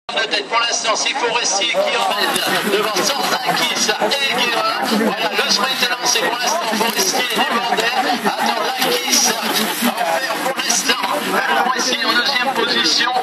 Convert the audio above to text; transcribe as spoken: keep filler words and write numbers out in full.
De tête pour l'instant, c'est Forestier qui emmène devant Sordakis et Guérin. Voilà, le sprint est lancé pour l'instant. Forestier débordait. Attends, Lakis va en faire pour l'instant. Forestier en deuxième position.